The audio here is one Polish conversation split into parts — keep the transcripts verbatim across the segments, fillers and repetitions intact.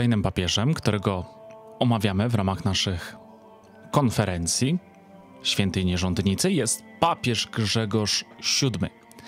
kolejnym papieżem, którego omawiamy w ramach naszych konferencji Świętej Nierządnicy, jest papież Grzegorz siódmy.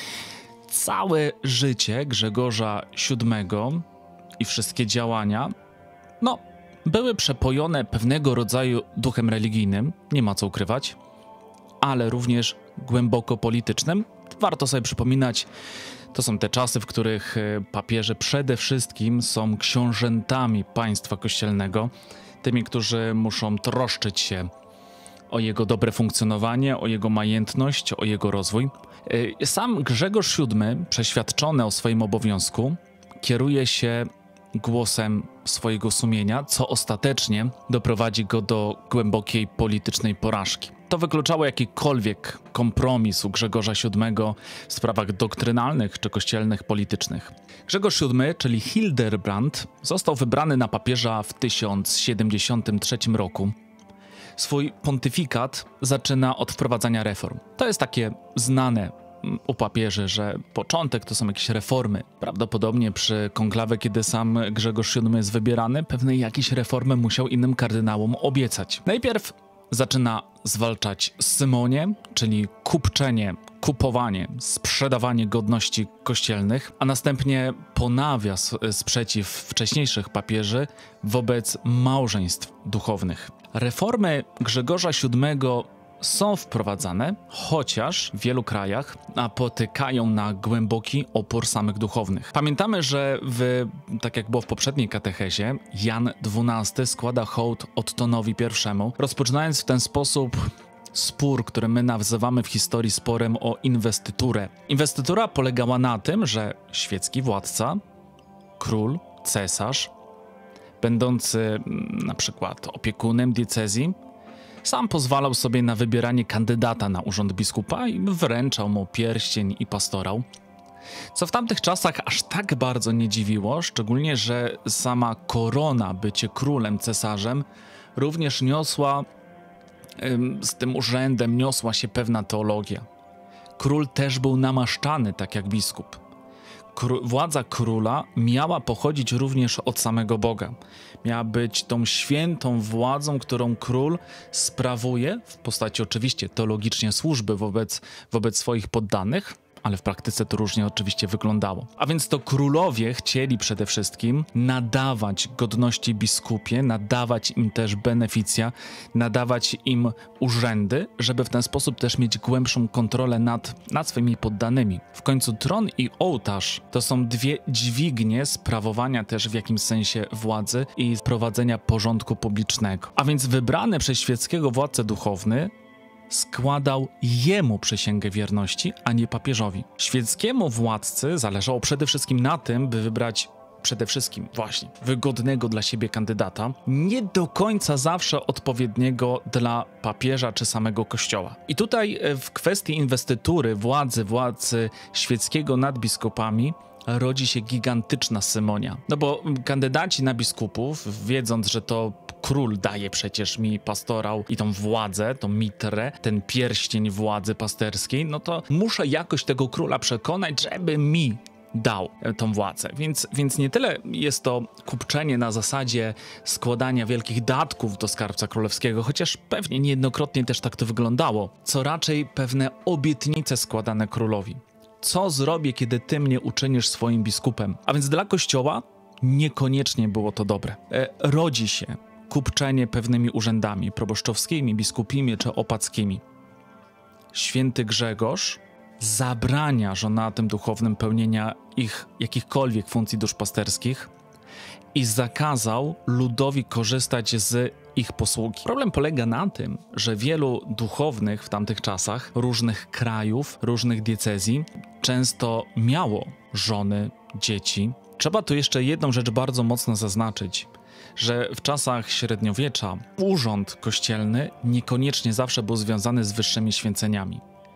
Całe życie Grzegorza siódmego i wszystkie działania, no, były przepojone pewnego rodzaju duchem religijnym, nie ma co ukrywać, ale również głęboko politycznym. Warto sobie przypominać, to są te czasy, w których papieże przede wszystkim są książętami państwa kościelnego, tymi, którzy muszą troszczyć się o jego dobre funkcjonowanie, o jego majętność, o jego rozwój. Sam Grzegorz siódmy, przeświadczony o swoim obowiązku, kieruje się głosem swojego sumienia, co ostatecznie doprowadzi go do głębokiej politycznej porażki. To wykluczało jakikolwiek kompromis u Grzegorza siódmego w sprawach doktrynalnych czy kościelnych, politycznych. Grzegorz siódmy, czyli Hildebrand, został wybrany na papieża w tysiąc siedemdziesiątym trzecim roku. Swój pontyfikat zaczyna od wprowadzania reform. To jest takie znane u papieży, że początek to są jakieś reformy. Prawdopodobnie przy konklawe, kiedy sam Grzegorz siódmy jest wybierany, pewne jakieś reformy musiał innym kardynałom obiecać. Najpierw zaczyna zwalczać symonię, czyli kupczenie, kupowanie, sprzedawanie godności kościelnych, a następnie ponawia sprzeciw wcześniejszych papieży wobec małżeństw duchownych. Reformy Grzegorza siódmego są wprowadzane, chociaż w wielu krajach napotykają na głęboki opór samych duchownych. Pamiętamy, że w, tak jak było w poprzedniej katechezie, Jan dwunasty składa hołd Ottonowi pierwszemu, rozpoczynając w ten sposób spór, który my nazywamy w historii sporem o inwestyturę. Inwestytura polegała na tym, że świecki władca, król, cesarz, będący na przykład opiekunem diecezji, sam pozwalał sobie na wybieranie kandydata na urząd biskupa i wręczał mu pierścień i pastorał. Co w tamtych czasach aż tak bardzo nie dziwiło, szczególnie, że sama korona, bycie królem, cesarzem, również niosła, z tym urzędem niosła się pewna teologia. Król też był namaszczany, tak jak biskup. Kró- władza króla miała pochodzić również od samego Boga. Miała być tą świętą władzą, którą król sprawuje, w postaci oczywiście teologicznie służby wobec, wobec swoich poddanych, ale w praktyce to różnie oczywiście wyglądało. A więc to królowie chcieli przede wszystkim nadawać godności biskupie, nadawać im też beneficja, nadawać im urzędy, żeby w ten sposób też mieć głębszą kontrolę nad, nad swoimi poddanymi. W końcu tron i ołtarz to są dwie dźwignie sprawowania też w jakimś sensie władzy i prowadzenia porządku publicznego. A więc wybrany przez świeckiego władcę duchowny składał jemu przysięgę wierności, a nie papieżowi. Świeckiemu władcy zależało przede wszystkim na tym, by wybrać przede wszystkim właśnie wygodnego dla siebie kandydata, nie do końca zawsze odpowiedniego dla papieża czy samego kościoła. I tutaj w kwestii inwestytury władzy, władzy świeckiego nad biskupami rodzi się gigantyczna symonia. No bo kandydaci na biskupów, wiedząc, że to król daje przecież mi pastorał i tą władzę, tą mitrę, ten pierścień władzy pasterskiej, no to muszę jakoś tego króla przekonać, żeby mi dał tą władzę. Więc, więc nie tyle jest to kupczenie na zasadzie składania wielkich datków do skarbca królewskiego, chociaż pewnie niejednokrotnie też tak to wyglądało, co raczej pewne obietnice składane królowi. Co zrobię, kiedy ty mnie uczynisz swoim biskupem? A więc dla kościoła niekoniecznie było to dobre. E, rodzi się kupczenie pewnymi urzędami proboszczowskimi, biskupimi czy opackimi. Święty Grzegorz zabrania żonatym duchownym pełnienia ich jakichkolwiek funkcji duszpasterskich i zakazał ludowi korzystać z ich posługi. Problem polega na tym, że wielu duchownych w tamtych czasach, różnych krajów, różnych diecezji, często miało żony, dzieci. Trzeba tu jeszcze jedną rzecz bardzo mocno zaznaczyć, że w czasach średniowiecza urząd kościelny niekoniecznie zawsze był związany z wyższymi święceniami.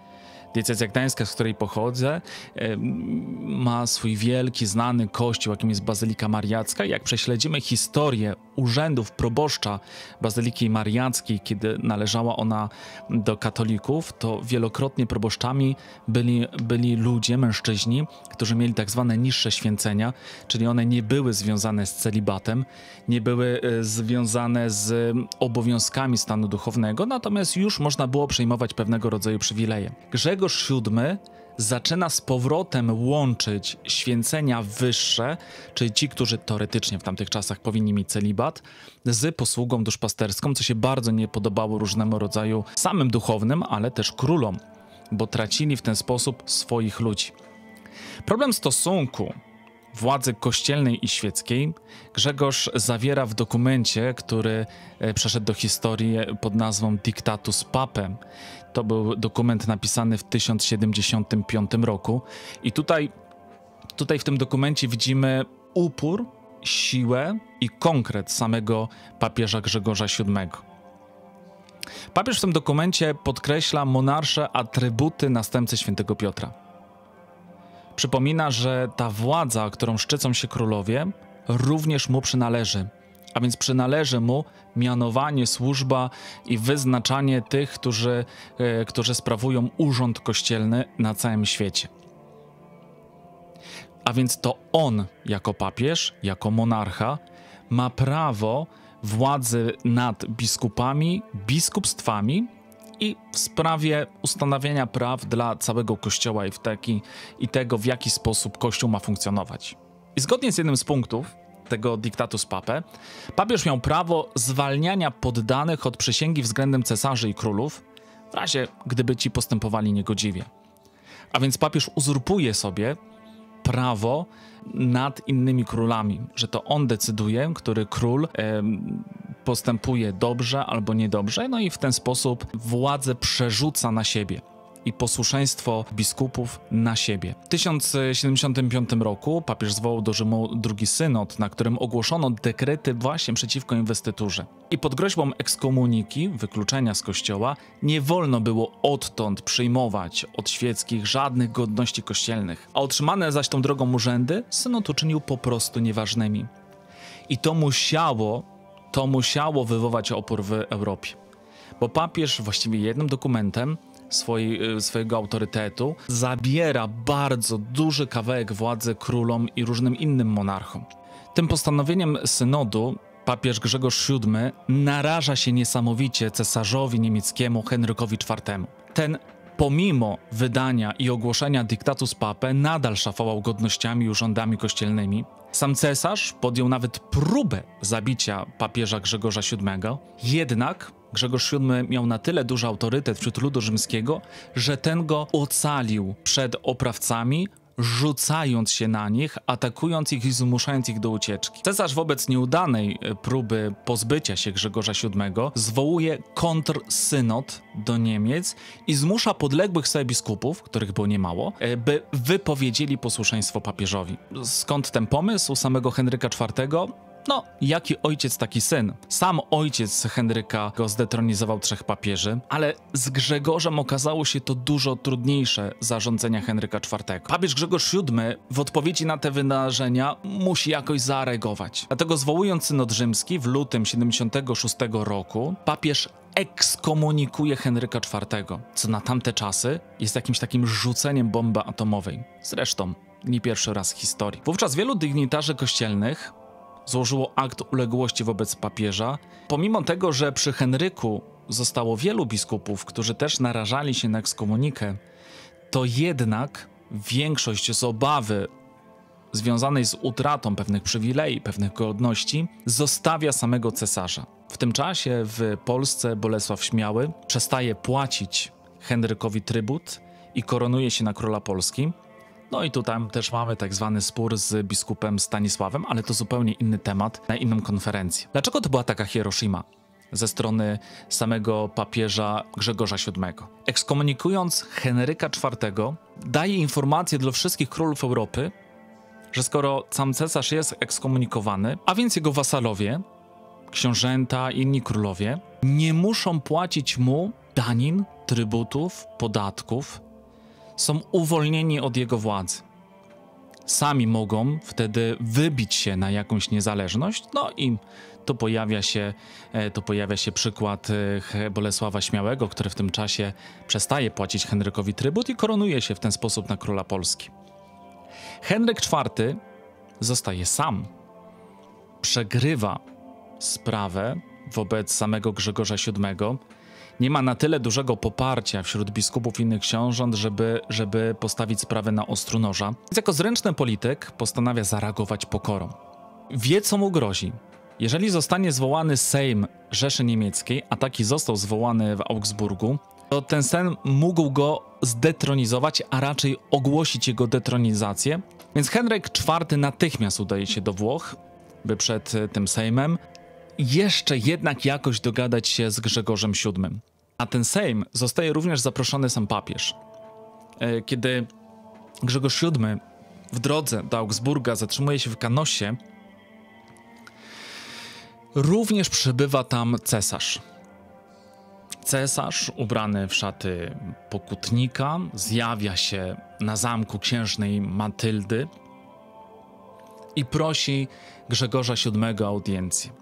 Diecezja gdańska, z której pochodzę, ma swój wielki, znany kościół, jakim jest Bazylika Mariacka. Jak prześledzimy historię urzędów proboszcza Bazyliki Mariackiej, kiedy należała ona do katolików, to wielokrotnie proboszczami byli, byli ludzie, mężczyźni, którzy mieli tak zwane niższe święcenia, czyli one nie były związane z celibatem, nie były związane z obowiązkami stanu duchownego, natomiast już można było przejmować pewnego rodzaju przywileje. Grzegorz siódmy zaczyna z powrotem łączyć święcenia wyższe, czyli ci, którzy teoretycznie w tamtych czasach powinni mieć celibat, z posługą duszpasterską, co się bardzo nie podobało różnemu rodzaju samym duchownym, ale też królom, bo tracili w ten sposób swoich ludzi. Problem stosunku władzy kościelnej i świeckiej Grzegorz zawiera w dokumencie, który przeszedł do historii pod nazwą Dictatus Papae. To był dokument napisany w tysiąc siedemdziesiątym piątym roku i tutaj, tutaj w tym dokumencie widzimy upór, siłę i konkret samego papieża Grzegorza siódmego. Papież w tym dokumencie podkreśla monarsze atrybuty następcy świętego Piotra. Przypomina, że ta władza, którą szczycą się królowie, również mu przynależy, a więc przynależy mu mianowanie, służba i wyznaczanie tych, którzy, e, którzy sprawują urząd kościelny na całym świecie. A więc to on, jako papież, jako monarcha, ma prawo władzy nad biskupami, biskupstwami i w sprawie ustanawiania praw dla całego Kościoła i, w taki, i tego, w jaki sposób Kościół ma funkcjonować. I zgodnie z jednym z punktów tego Dictatus Papae, papież miał prawo zwalniania poddanych od przysięgi względem cesarzy i królów, w razie gdyby ci postępowali niegodziwie. A więc papież uzurpuje sobie prawo nad innymi królami, że to on decyduje, który król e, postępuje dobrze albo niedobrze, no i w ten sposób władzę przerzuca na siebie i posłuszeństwo biskupów na siebie. W tysiąc siedemdziesiątym piątym roku papież zwołał do Rzymu drugi synod, na którym ogłoszono dekrety właśnie przeciwko inwestyturze. I pod groźbą ekskomuniki, wykluczenia z kościoła, nie wolno było odtąd przyjmować od świeckich żadnych godności kościelnych, a otrzymane zaś tą drogą urzędy synod uczynił po prostu nieważnymi. I to musiało, to musiało wywołać opór w Europie, bo papież właściwie jednym dokumentem Swojej, swojego autorytetu zabiera bardzo duży kawałek władzy królom i różnym innym monarchom. Tym postanowieniem synodu papież Grzegorz siódmy naraża się niesamowicie cesarzowi niemieckiemu Henrykowi czwartemu. Ten pomimo wydania i ogłoszenia Dictatus Papae nadal szafował godnościami i urzędami kościelnymi. Sam cesarz podjął nawet próbę zabicia papieża Grzegorza siódmego, jednak Grzegorz siódmy miał na tyle duży autorytet wśród ludu rzymskiego, że ten go ocalił przed oprawcami, rzucając się na nich, atakując ich i zmuszając ich do ucieczki. Cesarz wobec nieudanej próby pozbycia się Grzegorza siódmego zwołuje kontrzynod do Niemiec i zmusza podległych sobie biskupów, których było niemało, by wypowiedzieli posłuszeństwo papieżowi. Skąd ten pomysł samego Henryka czwartego? No, jaki ojciec, taki syn. Sam ojciec Henryka go zdetronizował trzech papieży, ale z Grzegorzem okazało się to dużo trudniejsze zarządzenia Henryka czwartego. Papież Grzegorz siódmy w odpowiedzi na te wydarzenia musi jakoś zareagować. Dlatego zwołując synod rzymski w lutym siedemdziesiątego szóstego roku, papież ekskomunikuje Henryka czwartego, co na tamte czasy jest jakimś takim rzuceniem bomby atomowej. Zresztą nie pierwszy raz w historii. Wówczas wielu dygnitarzy kościelnych złożyło akt uległości wobec papieża, pomimo tego, że przy Henryku zostało wielu biskupów, którzy też narażali się na ekskomunikę, to jednak większość z obawy związanej z utratą pewnych przywilei, pewnych godności, zostawia samego cesarza. W tym czasie w Polsce Bolesław Śmiały przestaje płacić Henrykowi trybut i koronuje się na króla Polski. No i tutaj też mamy tak zwany spór z biskupem Stanisławem, ale to zupełnie inny temat na inną konferencję. Dlaczego to była taka Hiroshima ze strony samego papieża Grzegorza siódmego? Ekskomunikując Henryka czwartego, daje informację dla wszystkich królów Europy, że skoro sam cesarz jest ekskomunikowany, a więc jego wasalowie, książęta i inni królowie, nie muszą płacić mu danin, trybutów, podatków, są uwolnieni od jego władzy. Sami mogą wtedy wybić się na jakąś niezależność, no i tu pojawia się, tu pojawia się przykład Bolesława Śmiałego, który w tym czasie przestaje płacić Henrykowi trybut i koronuje się w ten sposób na króla Polski. Henryk czwarty zostaje sam, przegrywa sprawę wobec samego Grzegorza siódmego, nie ma na tyle dużego poparcia wśród biskupów innych książąt, żeby, żeby postawić sprawę na ostru noża. Więc jako zręczny polityk postanawia zareagować pokorą. Wie, co mu grozi. Jeżeli zostanie zwołany Sejm Rzeszy Niemieckiej, a taki został zwołany w Augsburgu, to ten Sejm mógł go zdetronizować, a raczej ogłosić jego detronizację. Więc Henryk czwarty natychmiast udaje się do Włoch, by przed tym Sejmem jeszcze jednak jakoś dogadać się z Grzegorzem siódmym. A ten Sejm zostaje również zaproszony sam papież. Kiedy Grzegorz siódmy w drodze do Augsburga zatrzymuje się w Kanosie, również przybywa tam cesarz. Cesarz, ubrany w szaty pokutnika, zjawia się na zamku księżnej Matyldy i prosi Grzegorza siódmego o audiencję.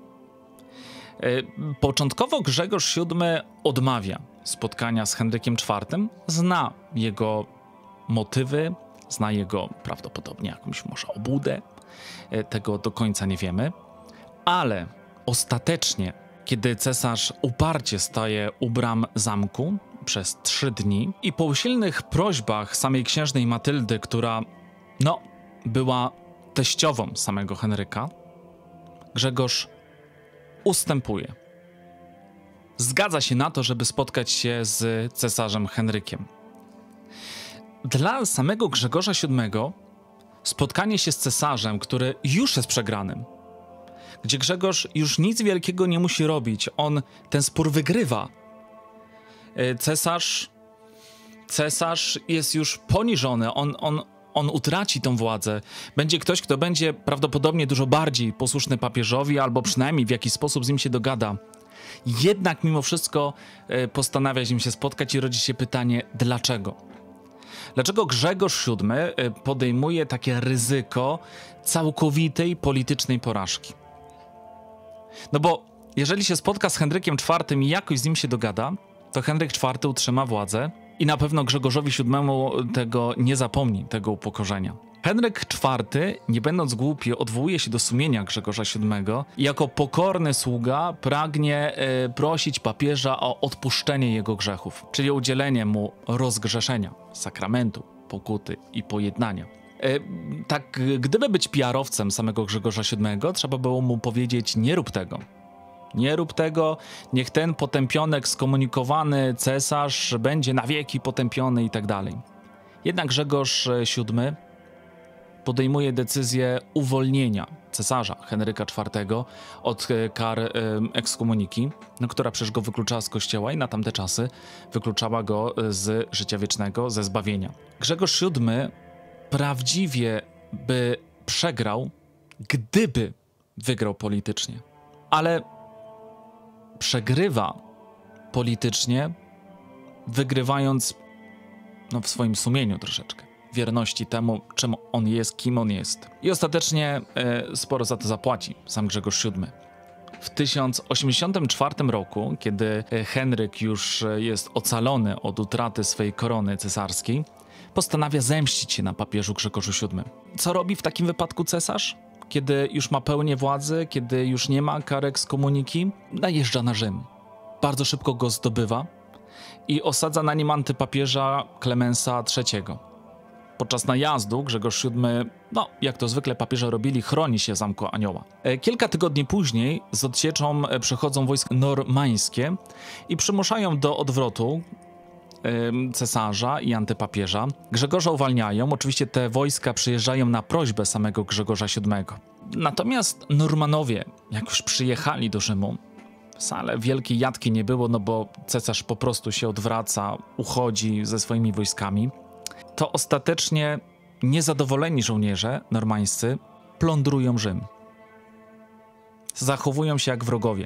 Początkowo Grzegorz siódmy odmawia spotkania z Henrykiem czwartym, zna jego motywy, zna jego prawdopodobnie jakąś może obłudę, tego do końca nie wiemy, ale ostatecznie, kiedy cesarz uparcie staje u bram zamku przez trzy dni i po usilnych prośbach samej księżnej Matyldy, która, no, była teściową samego Henryka, Grzegorz ustępuje. Zgadza się na to, żeby spotkać się z cesarzem Henrykiem. Dla samego Grzegorza siódmego spotkanie się z cesarzem, który już jest przegranym, gdzie Grzegorz już nic wielkiego nie musi robić, on ten spór wygrywa. Cesarz, cesarz jest już poniżony, on, on, on utraci tą władzę. Będzie ktoś, kto będzie prawdopodobnie dużo bardziej posłuszny papieżowi, albo przynajmniej w jakiś sposób z nim się dogada. Jednak mimo wszystko postanawia z nim się spotkać i rodzi się pytanie, dlaczego? Dlaczego Grzegorz siódmy podejmuje takie ryzyko całkowitej politycznej porażki? No bo jeżeli się spotka z Henrykiem czwartym i jakoś z nim się dogada, to Henryk czwarty utrzyma władzę i na pewno Grzegorzowi siódmemu tego nie zapomni, tego upokorzenia. Henryk czwarty, nie będąc głupi, odwołuje się do sumienia Grzegorza siódmego i jako pokorny sługa pragnie e, prosić papieża o odpuszczenie jego grzechów, czyli o udzielenie mu rozgrzeszenia, sakramentu, pokuty i pojednania. E, tak, gdyby być P R-owcem samego Grzegorza siódmego, trzeba było mu powiedzieć, nie rób tego. Nie rób tego, niech ten potępiony, ekskomunikowany cesarz będzie na wieki potępiony i tak dalej. Jednak Grzegorz siódmy podejmuje decyzję uwolnienia cesarza Henryka czwartego od kar e, ekskomuniki, no, która przecież go wykluczała z kościoła i na tamte czasy wykluczała go z życia wiecznego, ze zbawienia. Grzegorz siódmy prawdziwie by przegrał, gdyby wygrał politycznie. Ale przegrywa politycznie, wygrywając no, w swoim sumieniu troszeczkę. Wierności temu, czym on jest, kim on jest. I ostatecznie e, sporo za to zapłaci sam Grzegorz siódmy. W tysiąc osiemdziesiątym czwartym roku, kiedy Henryk już jest ocalony od utraty swej korony cesarskiej, postanawia zemścić się na papieżu Grzegorzu siódmym. Co robi w takim wypadku cesarz? Kiedy już ma pełnię władzy, kiedy już nie ma kar ekskomuniki, najeżdża na Rzym. Bardzo szybko go zdobywa i osadza na nim antypapieża Klemensa trzeciego. Podczas najazdu Grzegorz siódmy, no jak to zwykle papieże robili, chroni się zamku Anioła. Kilka tygodni później z odsieczą przychodzą wojska normańskie i przymuszają do odwrotu cesarza i antypapieża. Grzegorza uwalniają, oczywiście te wojska przyjeżdżają na prośbę samego Grzegorza siódmego. Natomiast Normanowie, jak już przyjechali do Rzymu, wcale wielkiej jatki nie było, no bo cesarz po prostu się odwraca, uchodzi ze swoimi wojskami, to ostatecznie niezadowoleni żołnierze normańscy plądrują Rzym. Zachowują się jak wrogowie.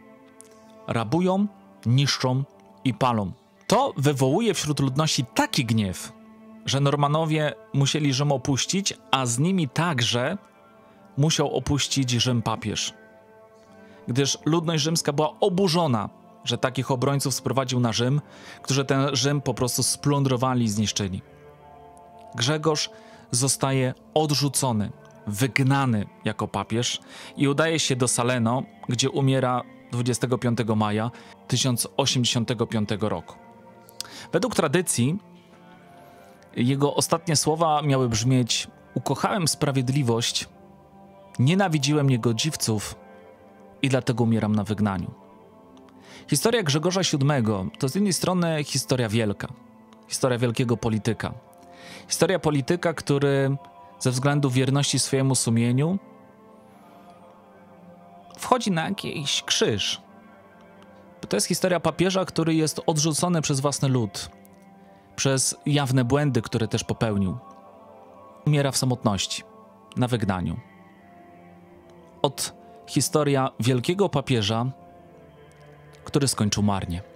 Rabują, niszczą i palą. To wywołuje wśród ludności taki gniew, że Normanowie musieli Rzym opuścić, a z nimi także musiał opuścić Rzym papież. Gdyż ludność rzymska była oburzona, że takich obrońców sprowadził na Rzym, którzy ten Rzym po prostu splądrowali i zniszczyli. Grzegorz zostaje odrzucony, wygnany jako papież i udaje się do Saleno, gdzie umiera dwudziestego piątego maja tysiąc osiemdziesiątego piątego roku. Według tradycji jego ostatnie słowa miały brzmieć: ukochałem sprawiedliwość, nienawidziłem niegodziwców i dlatego umieram na wygnaniu. Historia Grzegorza siódmego to z jednej strony historia wielka, historia wielkiego polityka. Historia polityka, który ze względu wierności swojemu sumieniu wchodzi na jakiś krzyż. Bo to jest historia papieża, który jest odrzucony przez własny lud, przez jawne błędy, które też popełnił. Umiera w samotności, na wygnaniu. Od historia wielkiego papieża, który skończył marnie.